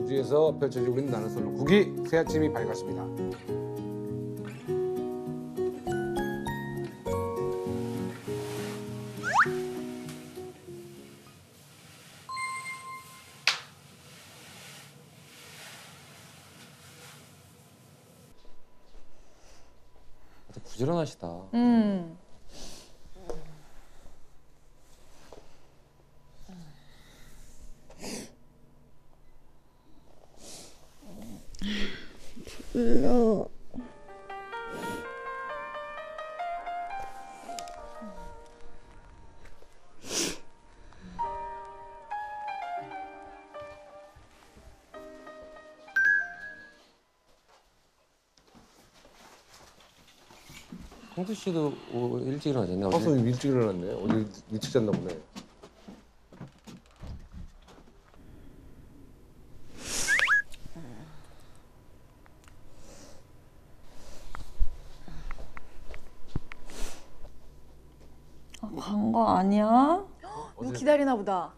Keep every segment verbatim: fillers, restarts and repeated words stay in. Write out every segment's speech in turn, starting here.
우주에서 펼쳐지고 있는 나는 솔로 구 기 새 아침이 밝았습니다. 부지런하시다. 음. 불러. 형수 씨도 오, 일찍 일어나셨나? 아, 서 일찍 일어났네. 오늘 일찍 잤나 보네. 간 거 아니야? 누구 기다리나 보다.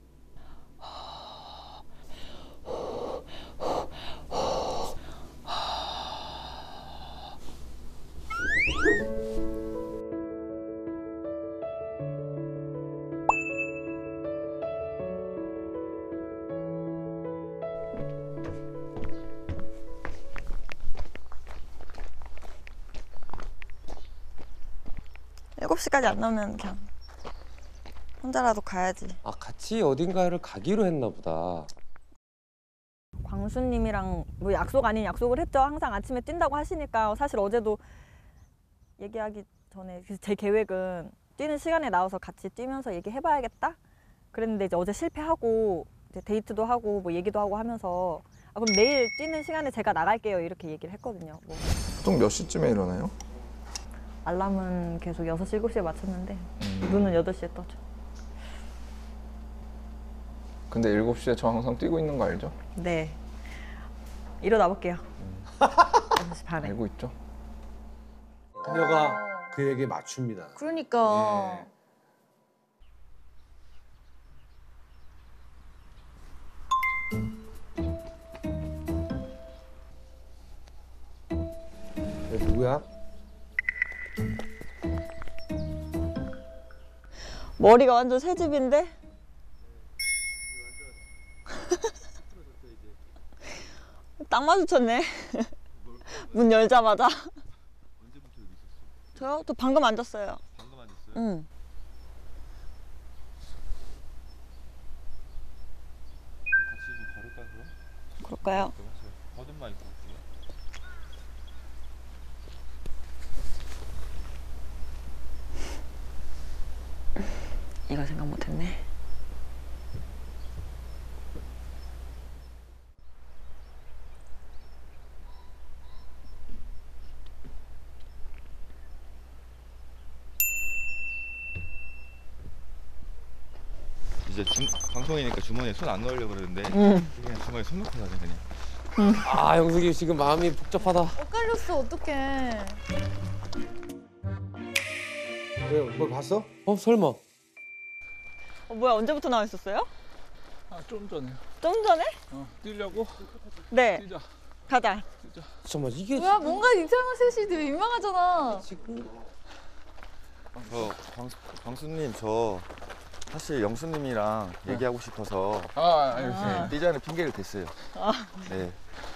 일곱 시까지 안 나오면 그냥 혼자라도 가야지. 아, 같이 어딘가를 가기로 했나 보다. 광수님이랑 뭐 약속 아닌 약속을 했죠. 항상 아침에 뛴다고 하시니까. 사실 어제도 얘기하기 전에 제 계획은 뛰는 시간에 나와서 같이 뛰면서 얘기해봐야겠다 그랬는데 이제 어제 실패하고 이제 데이트도 하고 뭐 얘기도 하고 하면서 아, 그럼 내일 뛰는 시간에 제가 나갈게요 이렇게 얘기를 했거든요. 뭐. 보통 몇 시쯤에 일어나요? 알람은 계속 여섯 시, 일곱 시에 맞췄는데 음. 눈은 여덟 시에 떠죠. 근데 일곱 시에 저 항상 뛰고 있는 거 알죠? 네. 일어나 볼게요. 음. 여섯 시 반에. 알고 있죠? 그녀가 그에게 맞춥니다. 그러니까. 예. 얘 누구야? 머리가 완전 새집인데? 딱 마주쳤네. 문 열자마자. 언제부터 여기 있었어? 저요? 저 방금 앉았어요. 방금 앉았어요? 응. 같이 좀 걸을까요 그럼? 그럴까요? 버든만 입고 올게요. 이거 생각 못했네. 이제 주, 방송이니까 주머니에 손 안 넣으려고 그러는데 응. 그냥 주머니에 손 넣고 가자 그냥. 아, 형숙이 지금 마음이 복잡하다. 엇갈렸어, 어떡해. 왜, 뭘 봤어? 어, 설마. 어, 뭐야, 언제부터 나와 있었어요? 아, 좀 전에. 좀 전에? 어, 뛰려고? 네. 뛰자. 가자. 잠깐만, 이게 뭐야, 뭔가 이상한 셋이 되게 유명하잖아. 지금. 저 광수, 광수님 저 사실 영수님이랑 얘기하고 싶어서 아, 알겠습니다. 네, 뛰자는 핑계를 댔어요. 아. 네.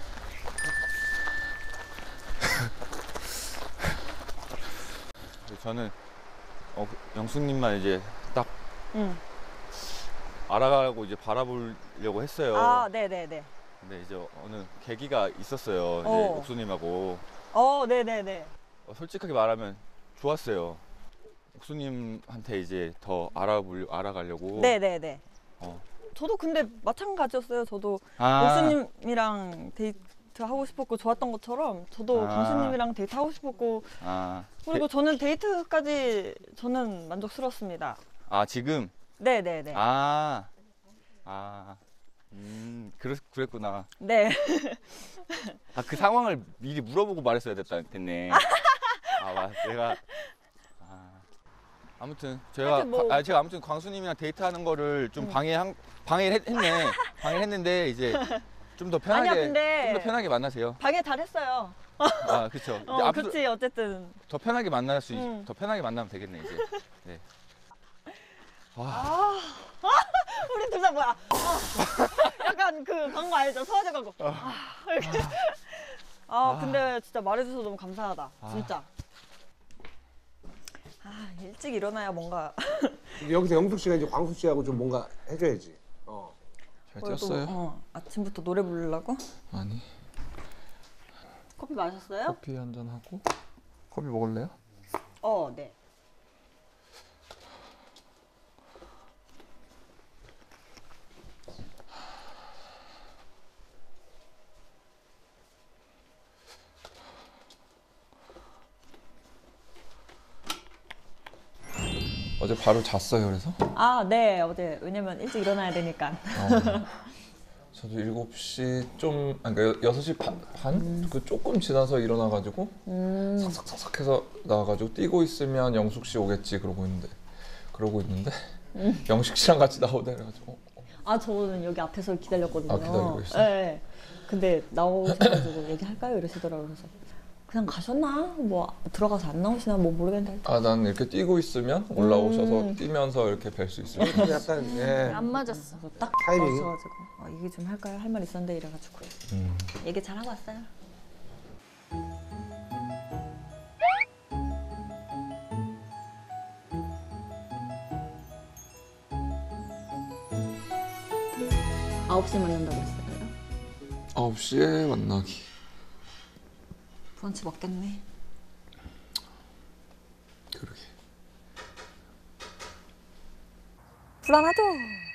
저는 어, 영수님만 이제 딱 응. 알아가고 이제 바라보려고 했어요. 아, 네네네. 근데 이제 어느 계기가 있었어요. 이제 어. 옥수님하고 어, 네네네. 어, 솔직하게 말하면 좋았어요. 옥수님한테 이제 더 알아볼 알아가려고. 네네네. 어. 저도 근데 마찬가지였어요. 저도 아. 옥수님이랑 데이트 하고 싶었고 좋았던 것처럼 저도 아. 광수님이랑 데이트 하고 싶었고 아. 그리고 저는 데이트까지 저는 만족스럽습니다. 아 지금. 네네네. 아. 아. 음, 그랬, 그랬구나. 네. 아, 그 상황을 미리 물어보고 말했어야 됐다, 됐네. 아, 맞, 내가. 아, 아무튼, 제가, 하여튼 뭐- 아, 제가 아무튼 광수님이랑 데이트하는 거를 좀 음. 방해한, 방해를 했, 했네. 방해를 했는데, 이제, 좀 더 편하게 아니야, 근데- 좀 더 편하게 만나세요. 방해 잘했어요. 아 그렇죠. 이제 어, 앞으로 그치 어쨌든. 더 편하게 만날 수 있, 응. 더 편하게 만나면 되겠네 이제. 네. 와. 아, 우리 둘 다 뭐야? 아, 약간 그 광고 알죠? 서화제 광고. 아, 이렇게. 아, 근데 진짜 말해줘서 너무 감사하다. 진짜. 아, 일찍 일어나야 뭔가. 여기서 영숙 씨가 이제 광수 씨하고 좀 뭔가 해줘야지. 어. 잘 뭘 또, 뛰었어요? 어, 아침부터 노래 부르려고? 아니. 커피 마셨어요? 커피 한 잔 하고. 커피 먹을래요? 어, 네. 어제 바로 잤어요, 그래서? 아, 네. 어제 왜냐면 일찍 일어나야 되니까. 어. 저도 일곱 시 좀, 아니, 그러니까 여섯 시 반? 반? 그 조금 지나서 일어나가지고 음. 삭삭삭삭 해서 나와가지고 뛰고 있으면 영숙 씨 오겠지 그러고 있는데 그러고 있는데 음. 영숙 씨랑 같이 나오다 그래가지고 어, 아, 저는 여기 앞에서 기다렸거든요. 아, 기다리고 있어요? 네. 근데 나오셔가지고 얘기할까요? 이러시더라고요. 그래서 그냥 가셨나? 뭐 들어가서 안 나오시나? 뭐 모르겠는데. 아, 난 이렇게 뛰고 있으면 올라오셔서 음. 뛰면서 이렇게 뵐 수 있어요. 약간 예. 안 맞았어. 그래서 딱 타이밍이? 나오셔가지고 아, 얘기 좀 할까요? 할 말 있었는데 이래가지고 음. 얘기 잘 하고 왔어요. 아홉 시에 만난다고 했어요. 아홉 시에 만나기. 브런치 먹겠네. 그러게. 불안하죠?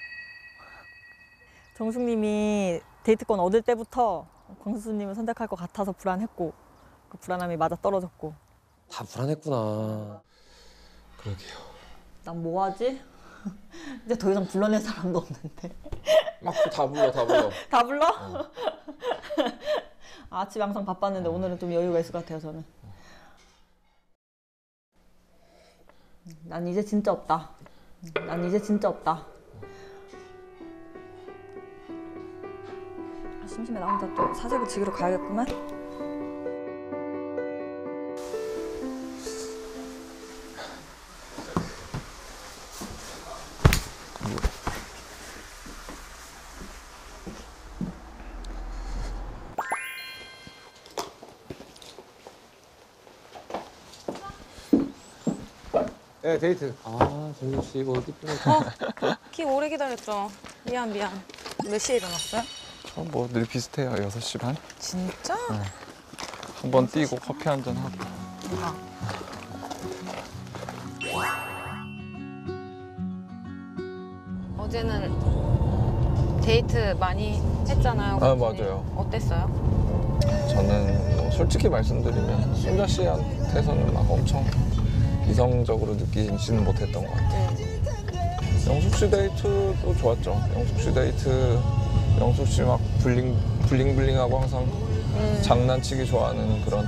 정숙님이 데이트권 얻을 때부터 광수님을 선택할 것 같아서 불안했고 그 불안함이 맞아 떨어졌고 다 불안했구나. 그러게요. 난 뭐하지? 이제 더 이상 불러낼 사람도 없는데 막 다 불러, 다 불러. 다 불러? 어. 아침에 항상 바빴는데 오늘은 좀 여유가 있을 것 같아요 저는. 난 이제 진짜 없다. 난 이제 진짜 없다. 아, 심심해. 나 혼자 또 사재고 지기로 가야겠구만. 네, 데이트. 아, 정숙 씨 이거 어디 끊어? 키 오래 기다렸죠. 미안 미안. 몇 시에 일어났어요? 저 뭐 늘 비슷해요. 여섯 시 반? 진짜? 한 번 뛰고 커피 한 잔 하고. 대박. 어제는 데이트 많이 했잖아요. 아, 맞아요. 어땠어요? 저는 뭐 솔직히 말씀드리면 순자 씨한테서는 막 엄청 이성적으로 느끼지는 못했던 것 같아요. 영숙 씨 데이트도 좋았죠. 영숙 씨 데이트, 영숙 씨 막 블링 블링블링하고 항상 음. 장난치기 좋아하는 그런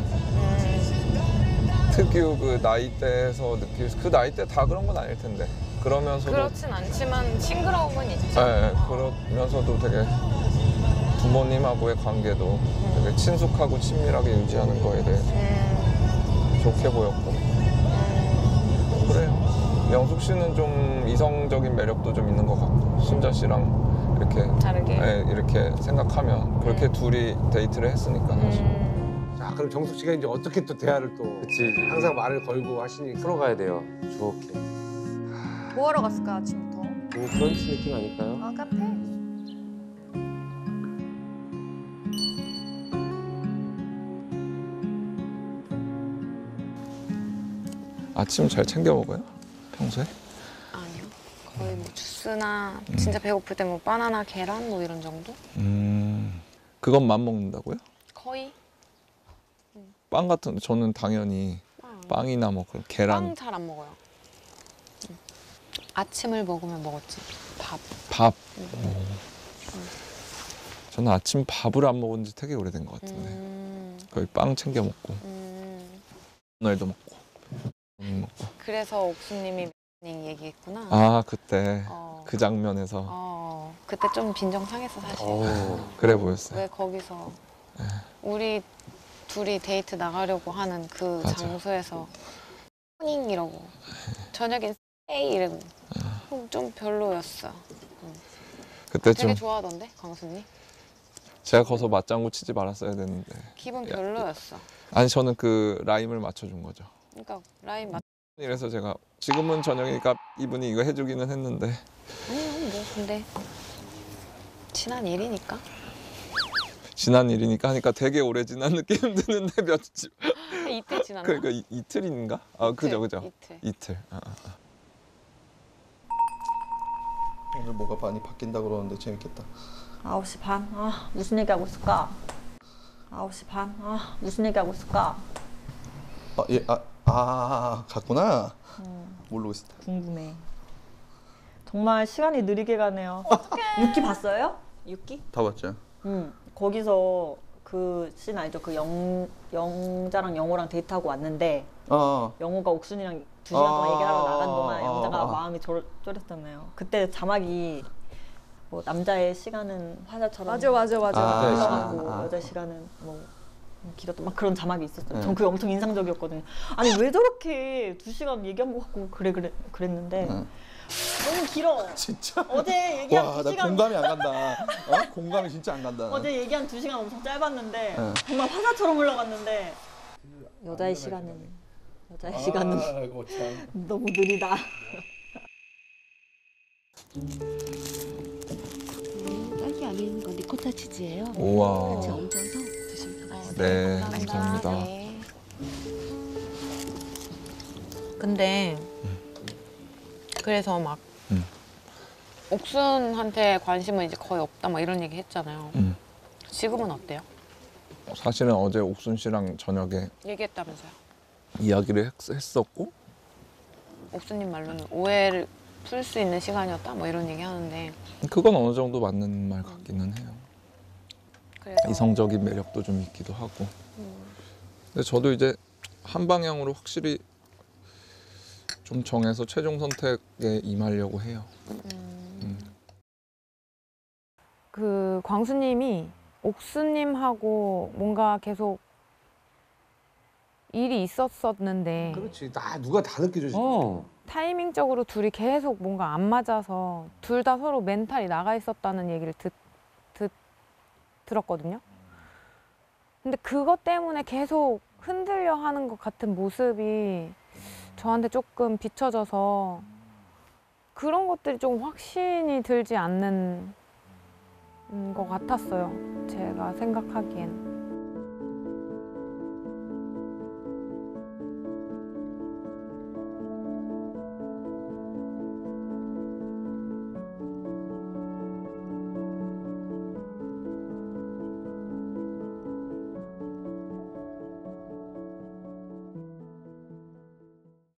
음. 특유 그 나이대에서 느낄 수- 그 나이대 다 그런 건 아닐 텐데 그러면서도 그렇진 않지만 싱그러움은 있죠. 네, 그러면서도 되게 부모님하고의 관계도 되게 친숙하고 친밀하게 유지하는 거에 대해서 음. 좋게 보였고 그래요. 영숙 씨는 좀 이성적인 매력도 좀 있는 것 같고 순자 씨랑 이렇게 다르게. 네, 이렇게 생각하면 그렇게 음. 둘이 데이트를 했으니까 사실 음. 자, 그럼 정숙 씨가 이제 어떻게 또 대화를 또 그치. 항상 말을 걸고 하시니까 풀어가야 돼요. 좋게. 뭐 하러 갔을까 아침부터? 뭐 브런치 느낌 아닐까요? 아 카페? 아침 잘 챙겨 먹어요? 평소에? 아니요. 거의 뭐 주스나 진짜 배고플 때 뭐 바나나, 계란 뭐 이런 정도? 음, 그것만 먹는다고요? 거의. 빵 같은 저는 당연히 빵. 빵이나 뭐 그런 계란, 빵 잘 안 먹어요. 응. 아침을 먹으면 먹었지. 밥. 밥. 응. 어. 저는 아침 밥을 안 먹은 지 되게 오래된 것 같은데 음. 거의 빵 챙겨 먹고 음. 오늘도 먹고 오늘 먹고. 그래서 옥수님이 얘기했구나. 아 그때 어. 그 장면에서 어. 그때 좀 빈정 상했어 사실. 어우. 그래 보였어요. 왜 거기서 우리 둘이 데이트 나가려고 하는 그 맞아. 장소에서 닝 이러고 저녁엔 에이 이러고 좀 별로였어. 그때 되게 좀 좋아하던데 광수님? 제가 거기서 맞장구 치지 말았어야 됐는데. 기분 야, 별로였어. 아니 저는 그 라임을 맞춰준 거죠. 그러니까 라인 맞. 이래서 제가 지금은 저녁이니까 이분이 이거 해주기는 했는데 아니요 뭐 근데 지난 일이니까. 지난 일이니까 하니까 되게 오래 지난 느낌 드는데 며칠 이틀 지났나? 그러니까 이, 이틀인가? 아 그죠 그죠 이틀. 이틀. 아, 아. 오늘 뭐가 많이 바뀐다 그러는데 재밌겠다. 아홉 시 반? 아, 무슨 얘기하고 있을까? 아홉 시 반? 아, 무슨 얘기하고 있을까? 아, 예, 아, 아, 갔구나. 음, 모르고 있었다. 궁금해. 정말 시간이 느리게 가네요. 육 기 봤어요? 육 기? 다 봤죠? 응. 거기서 그 씬 알죠? 그 영, 영자랑 영호랑 데이트하고 왔는데 어, 영호가 옥순이랑 두 시간 동안 아, 얘기를 하러 나간 동안 아, 영자가 아. 마음이 졸, 졸였잖아요. 그때 자막이 뭐 남자의 시간은 화자처럼 맞아 맞아 맞아. 아, 흘러가고 아, 아. 여자의 시간은 뭐 길었던 막 그런 자막이 있었어요. 네. 전 그게 엄청 인상적이었거든요. 아니 왜 저렇게 두 시간 얘기한 것 같고 그래 그래 그랬는데 응. 너무 길어. 진짜. 어제 얘기한 와, 두 나 시간 공감이 안 간다. 어? 공감이 진짜 안 간다. 어제 얘기한 두 시간 엄청 짧았는데 네. 정말 화자처럼 흘러갔는데 여자의 시간은 여자의 시간은 아이고 참. 너무 느리다. 딸기 안에 있는 건 리코타 치즈예요. 우와. 같이 얹어서 드시면 더 맛있어요. 네 감사합니다. 네. 근데 그래서 막 음. 옥순한테 관심은 이제 거의 없다 막 이런 얘기 했잖아요. 음. 지금은 어때요? 사실은 어제 옥순 씨랑 저녁에 얘기했다면서요. 이야기를 했, 했었고 옥수님 말로는 오해를 풀 수 있는 시간이었다 뭐 이런 얘기 하는데 그건 어느 정도 맞는 말 같기는 해요. 그래서 이성적인 매력도 좀 있기도 하고. 음, 근데 저도 이제 한 방향으로 확실히 좀 정해서 최종 선택에 임하려고 해요. 음. 그 광수님이 옥수님하고 뭔가 계속 일이 있었었는데 그렇지. 다 누가 다 느껴주지. 어. 타이밍적으로 둘이 계속 뭔가 안 맞아서 둘 다 서로 멘탈이 나가 있었다는 얘기를 듣, 듣, 들었거든요. 근데 그것 때문에 계속 흔들려 하는 것 같은 모습이 저한테 조금 비춰져서 그런 것들이 좀 확신이 들지 않는 것 같았어요. 제가 생각하기엔.